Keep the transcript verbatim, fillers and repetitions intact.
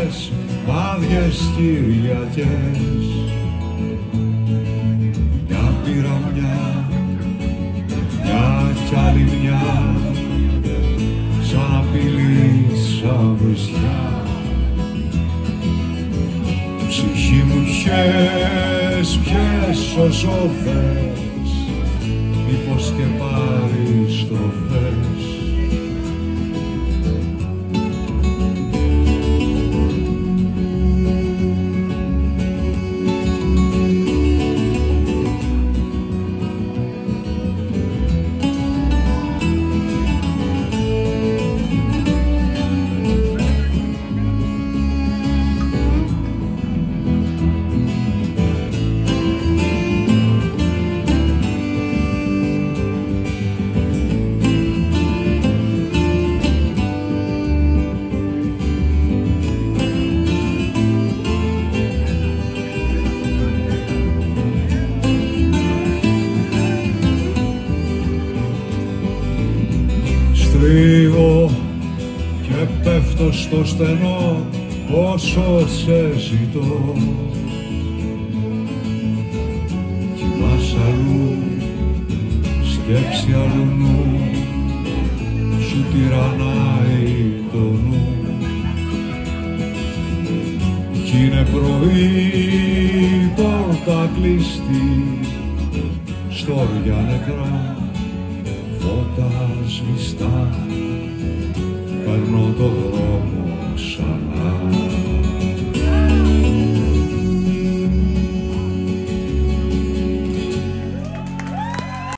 βροχές, άδειες Κυριακές. Μια πυραμιά, μια κι άλλη μια, σαν απειλή, σαν βρισιά. Ψυχή μου πιες, πιες όσο θες, μήπως και πάρεις το θες. Στρίβω και πέφτω στο στενό όσο σε ζητώ. Κοιμάς αλλού, σκέψη αλλού νου, σου τυραννάει το νου. Κι είναι πρωί, πόρτα κλειστή, στόρια νεκρά, φώτα σβηστά, παίρνω το δρόμο